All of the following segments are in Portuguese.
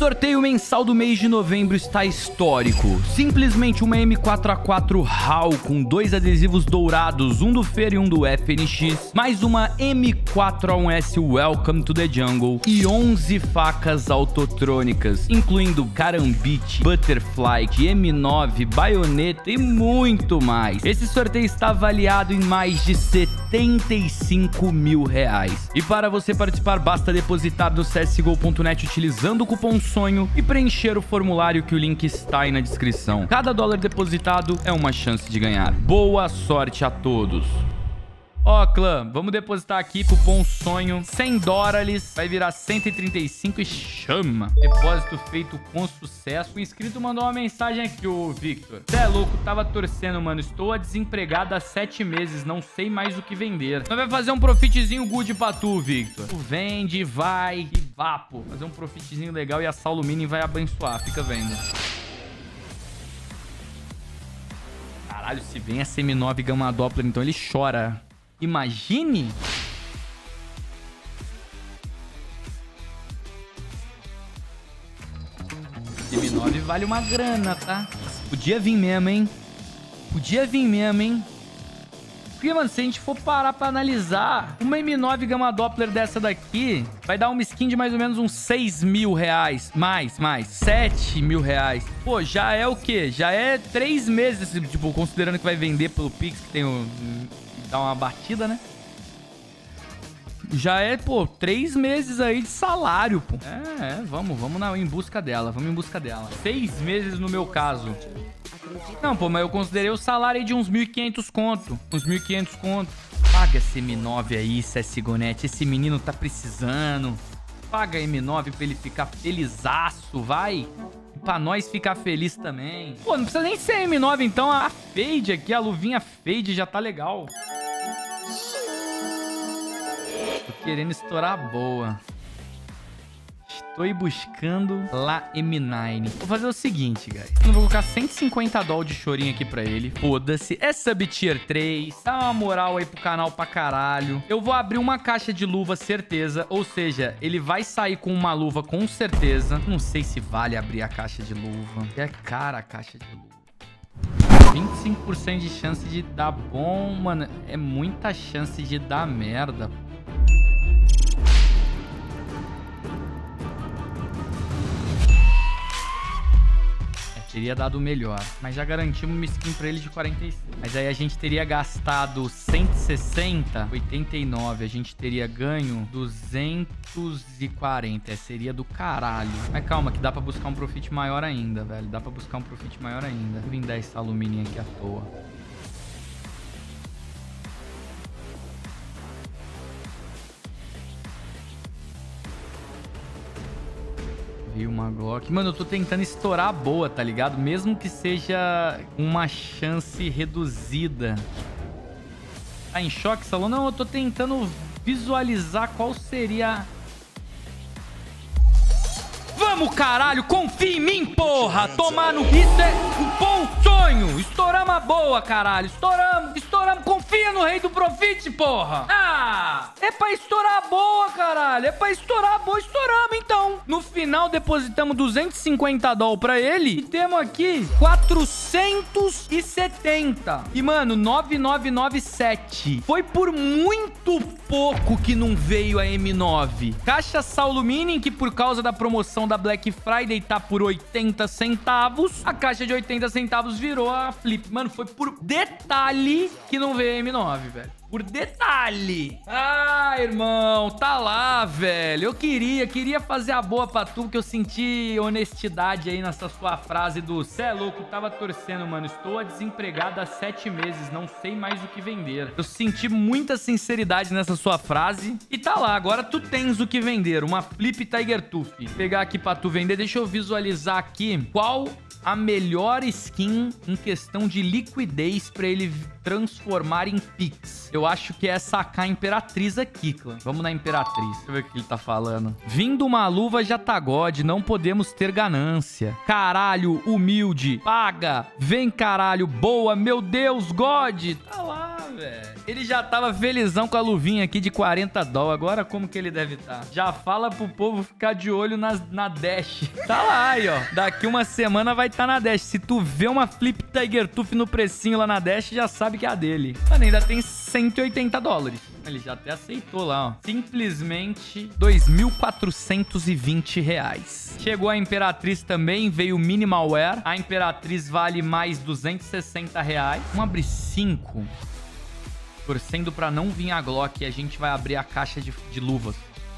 sorteio mensal do mês de novembro está histórico. Simplesmente uma M4A4 HAL com 2 adesivos dourados, um do Fer e um do FNX, mais uma M4A1S Welcome to the Jungle e 11 facas autotrônicas, incluindo Karambit, Butterfly, M9, baioneta e muito mais. Esse sorteio está avaliado em mais de 75 mil reais. E para você participar, basta depositar no csgo.net utilizando o cupom SONHO e preencher o formulário que o link está aí na descrição. Cada dólar depositado é uma chance de ganhar. Boa sorte a todos! Ó, clã, vamos depositar aqui, cupom SONHO, 100 dólares, vai virar 135 e chama. Depósito feito com sucesso. O inscrito mandou uma mensagem aqui, ô Victor. Cê é louco, tava torcendo, mano. Estou desempregado há 7 meses, não sei mais o que vender. Nós vai fazer um profitzinho good pra tu, Victor. Tu vende, vai e vapo. Fazer um profitzinho legal e a Saulo Mini vai abençoar, fica vendo. Caralho, se vem a M9 Gamma Doppler, então ele chora. Imagine. M9 vale uma grana, tá? Podia vir mesmo, hein? Podia vir mesmo, hein? Porque, mano, se a gente for parar pra analisar, uma M9 Gamma Doppler dessa daqui vai dar uma skin de mais ou menos uns 6 mil reais. Mais, 7 mil reais. Pô, já é o quê? Já é 3 meses, tipo, considerando que vai vender pelo Pix, que tem o... dá uma batida, né? Já é, pô, 3 meses aí de salário, pô. Vamos em busca dela. Vamos em busca dela. 6 meses no meu caso. Não, pô, mas eu considerei o salário aí de uns 1.500 conto. Uns 1.500 conto. Paga esse M9 aí, CSGO.net. Esse menino tá precisando. Paga M9 pra ele ficar felizaço, vai. Pra nós ficar feliz também. Pô, não precisa nem ser M9, então. A Fade aqui, a luvinha Fade já tá legal. Tô querendo estourar boa. Estou buscando lá M9. Vou fazer o seguinte, guys. Eu vou colocar 150 doll de chorinho aqui pra ele. Foda-se. É sub tier 3. Dá uma moral aí pro canal pra caralho. Eu vou abrir uma caixa de luva, certeza. Ou seja, ele vai sair com uma luva com certeza. Não sei se vale abrir a caixa de luva. É cara a caixa de luva. 25% de chance de dar bom, mano. É muita chance de dar merda. Teria dado melhor. Mas já garantimos uma skin pra ele de 45. Mas aí a gente teria gastado 160, 89. A gente teria ganho 240. Seria do caralho. Mas calma, que dá pra buscar um profit maior ainda, velho. Dá pra buscar um profit maior ainda. Vou vir dar esse alumínio aqui à toa. Vi uma Glock. Mano, eu tô tentando estourar a boa, tá ligado? Mesmo que seja uma chance reduzida. Tá em choque, Salão? Não, eu tô tentando visualizar qual seria... Vamos, caralho! Confia em mim, porra! Tomar no... Isso é um bom sonho! Estouramos a boa, caralho! Estouramos! Confia no rei do profit, porra! Ah! É pra estourar a boa, caralho! É pra estourar a boa! Estouramos, então! No final, depositamos 250 doll pra ele e temos aqui 470. E, mano, 9997. Foi por muito pouco que não veio a M9. Caixa Saulo Mini, que por causa da promoção da Black Friday tá por 80 centavos. A caixa de 80 centavos virou a Flip. Mano, foi por detalhe que não veio a M9, velho. Por detalhe. Ah, irmão, tá lá, velho. Eu queria fazer a boa pra tu, que eu senti honestidade aí nessa sua frase do cê é louco, tava torcendo, mano. Estou desempregado há 7 meses, não sei mais o que vender. Eu senti muita sinceridade nessa sua frase. E tá lá, agora tu tens o que vender. Uma Flip Tiger Tooth. Vou pegar aqui pra tu vender. Deixa eu visualizar aqui qual a melhor skin em questão de liquidez pra ele transformar em Pix. Eu acho que é essa AK Imperatriz aqui, clã. Vamos na Imperatriz. Deixa eu ver o que ele tá falando. Vindo uma luva já tá God, não podemos ter ganância. Caralho, humilde. Paga. Vem, caralho. Boa. Meu Deus, God. Tá lá. velho. Ele já tava felizão com a luvinha aqui de 40 dólares. Agora como que ele deve estar? Já fala pro povo ficar de olho na Dash. Tá lá aí, ó. Daqui uma semana vai estar na Dash. Se tu vê uma Flip Tiger Tooth no precinho lá na Dash, já sabe que é a dele. Mano, ainda tem 180 dólares. Ele já até aceitou lá, ó. Simplesmente R$2.420. Chegou a Imperatriz também, veio Minimal Wear. A Imperatriz vale mais R$260. Vamos abrir 5. Torcendo pra não vir a Glock e a gente vai abrir a caixa de luvas.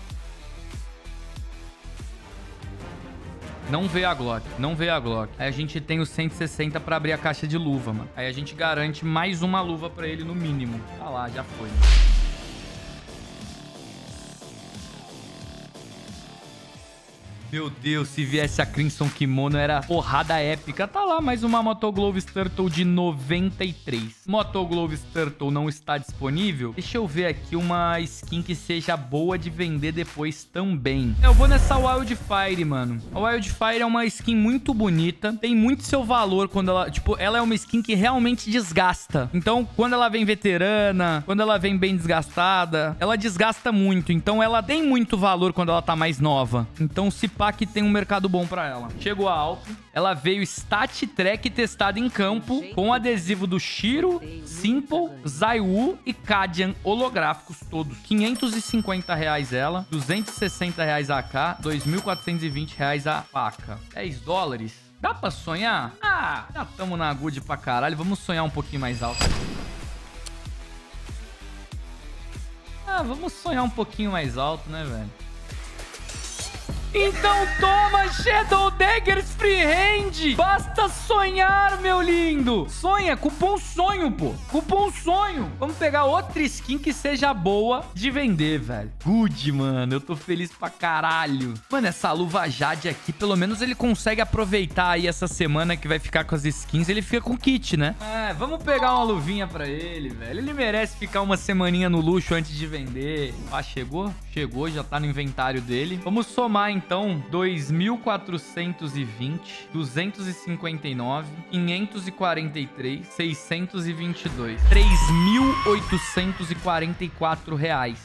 Não veio a Glock, não veio a Glock. Aí a gente tem os 160 pra abrir a caixa de luva, mano. Aí a gente garante mais uma luva pra ele no mínimo. Tá lá, já foi. Meu Deus, se viesse a Crimson Kimono era porrada épica. Tá lá, mais uma Motogloves Turtle de 93. Motogloves Turtle não está disponível. Deixa eu ver aqui uma skin que seja boa de vender depois também. Eu vou nessa Wildfire, mano. A Wildfire é uma skin muito bonita. Tem muito seu valor quando ela... Tipo, ela é uma skin que realmente desgasta. Então, quando ela vem veterana, quando ela vem bem desgastada, ela desgasta muito. Então, ela tem muito valor quando ela tá mais nova. Então, se pá que tem um mercado bom pra ela. Chegou a Alp. Ela veio Stat Track testada em campo com adesivo do Shiro, Simple, Zaiwu e Kadian holográficos todos. R$550 ela, R$260 a AK, R$2.420 a faca. 10 dólares. Dá pra sonhar? Ah, já tamo na good pra caralho. Vamos sonhar um pouquinho mais alto. Ah, vamos sonhar um pouquinho mais alto, né, velho? Então toma, Shadow Daggers Freehand! Basta sonhar, meu lindo! Sonha, cupom sonho, pô! Cupom sonho! Vamos pegar outra skin que seja boa de vender, velho. Good, mano. Eu tô feliz pra caralho. Mano, essa luva Jade aqui, pelo menos ele consegue aproveitar aí essa semana que vai ficar com as skins. Ele fica com kit, né? É, vamos pegar uma luvinha pra ele, velho. Ele merece ficar uma semaninha no luxo antes de vender. Ah, chegou? Chegou, já tá no inventário dele. Vamos somar, então, 2.420, 259, 543, 622, R$3.844,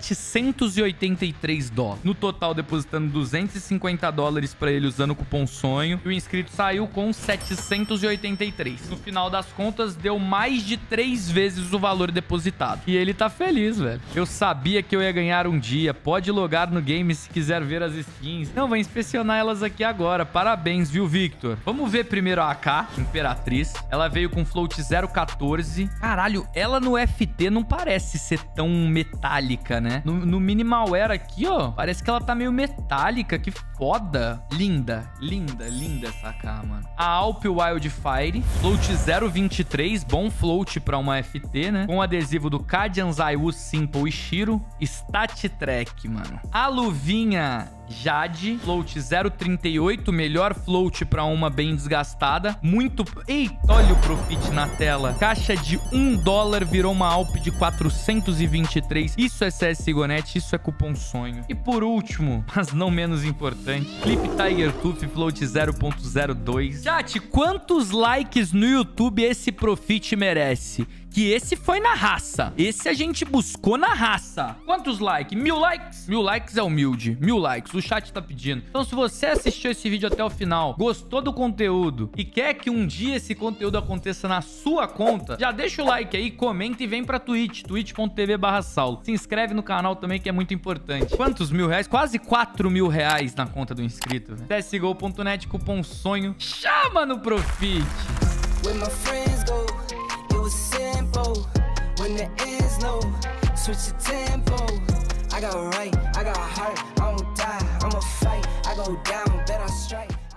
783 dólares. No total, depositando 250 dólares pra ele usando o cupom sonho. E o inscrito saiu com 783. No final das contas, deu mais de 3 vezes o valor depositado. E ele tá feliz, velho. Eu sabia que eu ia ganhar um dia. Pode logar no game se quiser ver as skins. Não, vou inspecionar elas aqui agora. Parabéns, viu, Victor? Vamos ver primeiro a AK, Imperatriz. Ela veio com float 014. Caralho, ela no FT não parece ser tão metálica, né? No Minimal Wear aqui, ó, parece que ela tá meio metálica. Que foda. Linda, linda, linda essa AK, mano. A Alp Wildfire, float 023. Bom float pra uma FT, né? Com adesivo do Kadian, Zaiwu, Simple e Shiro. Stat Track, mano. A luvinha Jade, float 0,38, melhor float pra uma bem desgastada. Muito... Eita, olha o profit na tela. Caixa de 1 dólar virou uma Alp de 423. Isso é CSGO Net, isso é cupom sonho. E por último, mas não menos importante, Flip Tiger Tooth, float 0,02. Chat, quantos likes no YouTube esse profit merece? Que esse foi na raça. Esse a gente buscou na raça. Quantos likes? 1000 likes? 1000 likes é humilde. 1000 likes. O chat tá pedindo. Então, se você assistiu esse vídeo até o final, gostou do conteúdo e quer que um dia esse conteúdo aconteça na sua conta, já deixa o like aí, comenta e vem pra Twitch. twitch.tv/Saulo. Se inscreve no canal também, que é muito importante. Quantos R$1.000? Quase R$4.000 na conta do inscrito. CSGO.net, cupom sonho. Chama no profit. Simple when the ends low, switch the tempo. I got right, I got heart, I won't die, I'ma fight. I go down, bet I strike.